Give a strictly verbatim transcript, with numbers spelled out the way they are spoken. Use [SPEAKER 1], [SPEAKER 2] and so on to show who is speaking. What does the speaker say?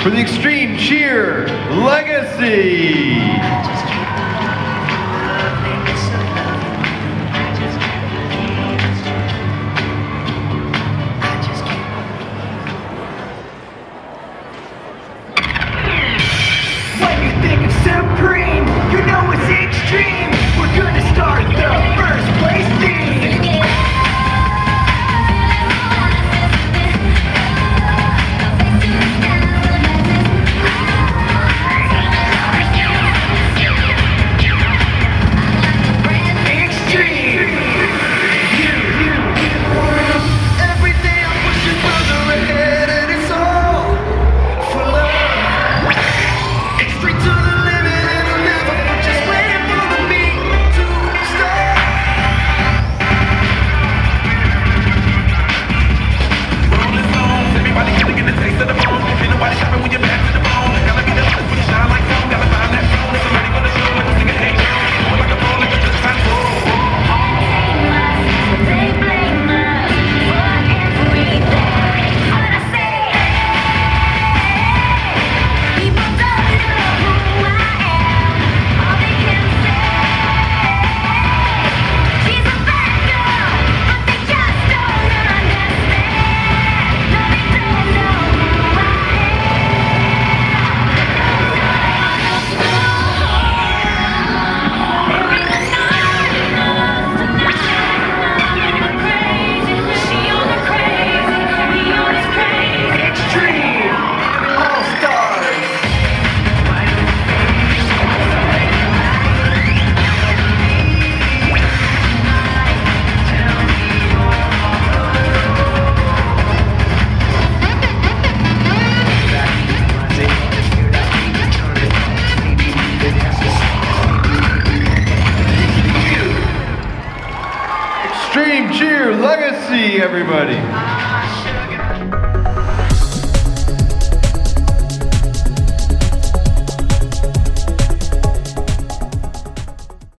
[SPEAKER 1] for the Extreme Cheer Legacy.
[SPEAKER 2] When you think of Supreme, you know it's extreme. We're gonna start the first place theme. Extreme. Every day I'm pushing further ahead, and it's all for love. Straight to the limit, and I'll never just waiting for the beat to stop.
[SPEAKER 3] Rolling stones, everybody gonna get a taste of the bone. Ain't nobody shopping when you're back to the bone. Gotta be the one to shine like home. Gotta find that phone. Somebody gonna show like a sing a hey girl. I'm like a phone, like a just time to
[SPEAKER 4] They blame us for everything. But I say, people don't know who I am. All they can say, she's a bad girl, but they just don't understand. No, they don't know who I
[SPEAKER 2] Extreme All Stars.
[SPEAKER 1] Extreme Cheer Legacy, everybody.